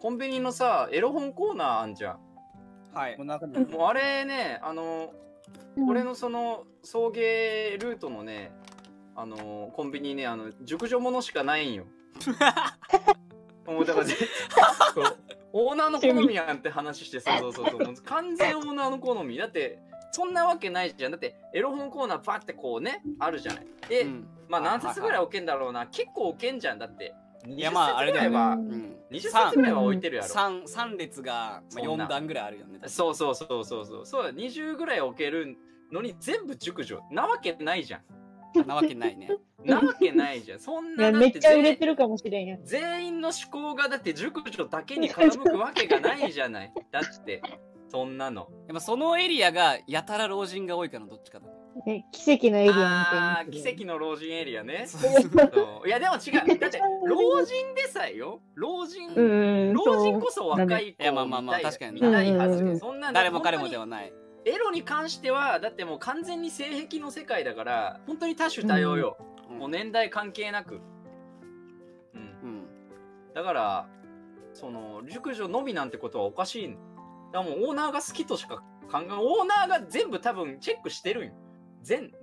コンビニのさ、エロ本コーナーあんじゃん。 はい。 もうあれね、俺のその送迎ルートのね、コンビニね、熟女ものしかないんよ。もうだからオーナーの好みやんって話して、そうそうそう、もう完全オーナーの好みだって。そんなわけないじゃん。だってエロ本コーナーバッてこうねあるじゃない。で、まあ何冊ぐらい置けんだろうな。結構置けんじゃん。だっていやまああれだよ、 20冊ぐらいは置いてるやろ。 3列が4段ぐらいあるよね。 そうそうそうそうそう。そう20ぐらい置けるのに全部熟女なわけないじゃん。 なわけないね。 なわけないじゃん。そんなめっちゃ売れてるかもしれんやん。 全員の思考がだって熟女だけに傾くわけがないじゃない。だってそんなの。 やっぱそのエリアがやたら老人が多いからどっちかだ。 奇跡のエリアみたいな。奇跡の老人エリアね。いやでも違う。だって老人でさえよ。老人こそ若い子見たいはず。そんな誰も彼もではない。 エロに関してはだってもう完全に性癖の世界だから本当に多種多様よ。もう年代関係なく。だからその熟女のみなんてことはおかしい。だからもうオーナーが好きとしか考え、オーナーが全部多分チェックしてるんよ。全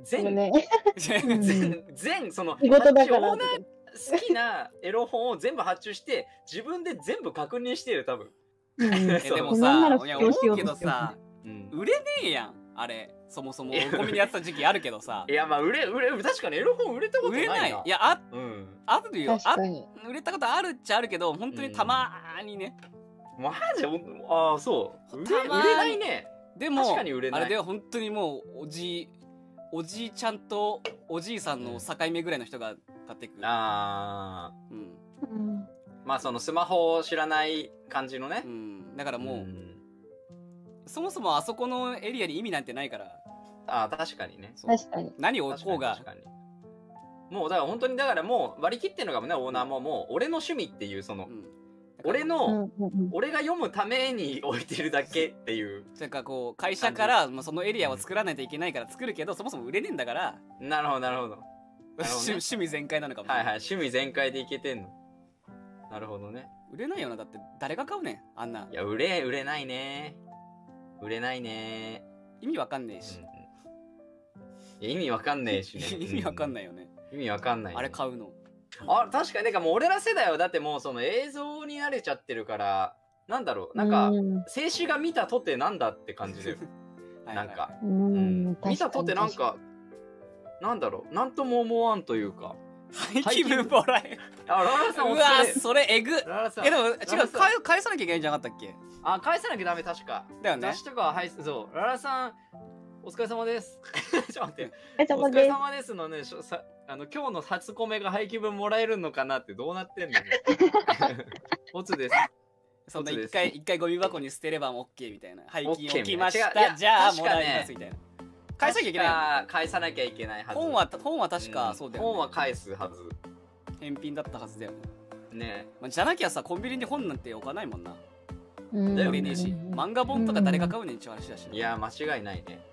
その仕事だからオーナー好きなエロ本を全部発注して自分で全部確認してる多分。 でもさ、いや思うけどさ、売れねえやんあれ。そもそもコンビニやってた時期あるけどさ。 いやまあ売れ確かにエロ本売れたことないな。売れない。 いやあるよ。売れたことあるっちゃあるけど本当にたまにね。 マジ？ああそう売れないね。 でも確かに売れない。 あれでは本当にもうおじいちゃんとおじいさんの境目ぐらいの人が買ってくる。 ああまあそのスマホを知らない感じのね。 だからもうそもそもあそこのエリアに意味なんてないから。 ああ確かにね。 確かに。 何を置こうが。 もうだから本当にだからもう割り切ってるのがねオーナーももう俺の趣味っていうその。俺が読むために置いてるだけっていう。 なんかこう会社からそのエリアを作らないといけないから作るけどそもそも売れねえんだから。 なるほどなるほど。 趣味全開なのかも。 はいはい趣味全開でいけてんの。なるほどね。 売れないよな。だって誰が買うねんあんな。 いや売れないね。売れないね。 意味わかんねえし。 意味わかんねえしね。 意味わかんないよね。 意味わかんない。 あれ買うの。 あ確かにもう俺ら世代はだってもうその映像に慣れちゃってるからなんだろうなんか静止画見たとてなんだって感じでなんか見たとてなんかなんだろうなんとも思わんというか廃棄分もらえる。 あララさんうわそれえぐ。でも違う返さなきゃいけないんじゃなかったっけ。 あ返さなきゃダメ確かだよね。 雑誌とかはいそうララさんお疲れ様です。ちょっと待って。 お疲れ様ですのね、今日の初コメが廃棄分もらえるのかなってどうなってんの？オツです。 そんな一回ゴミ箱に捨てれば OK みたいな。廃棄置きました。じゃあもらいますみたいな。返さなきゃいけない。 返さなきゃいけないはず。 本は確かそうだよね。 本は返すはず。 返品だったはずだよね。 ね。 じゃなきゃさコンビニに本なんて置かないもんな。 売れねえし、漫画本とか誰が買うねんって話だし。 いや間違いないね。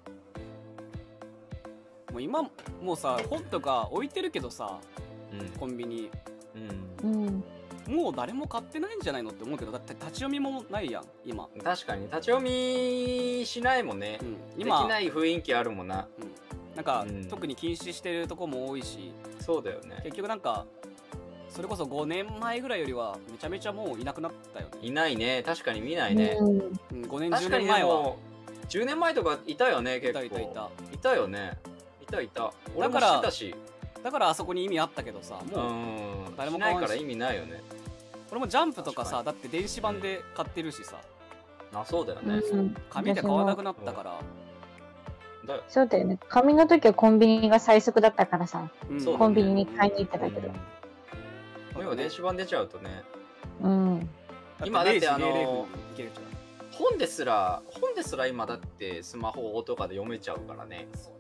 もう今もうさ本とか置いてるけどさ、コンビニ、もう誰も買ってないんじゃないのって思うけど、だって立ち読みもないやん今。 確かに立ち読みしないもんね。今できない雰囲気あるもんな。 なんか特に禁止してるとこも多いし。 そうだよね。 結局なんかそれこそ5年前ぐらいよりはめちゃめちゃもういなくなったよね。 いないね。確かに見ないね。 5年10年前は 10年前とかいたよね。結構いたよね。いた。俺も知ってたし。 だからあそこに意味あったけどさ、もう誰も買わないから意味ないよね。 俺もジャンプとかさ、だって電子版で買ってるしさ。 あ、そうだよね。 紙で買わなくなったから。 そうだよね。紙の時はコンビニが最速だったからさ、コンビニに買いに行ってたけど。 今電子版出ちゃうとね。 今だって本ですら今だってスマホとかで読めちゃうからね。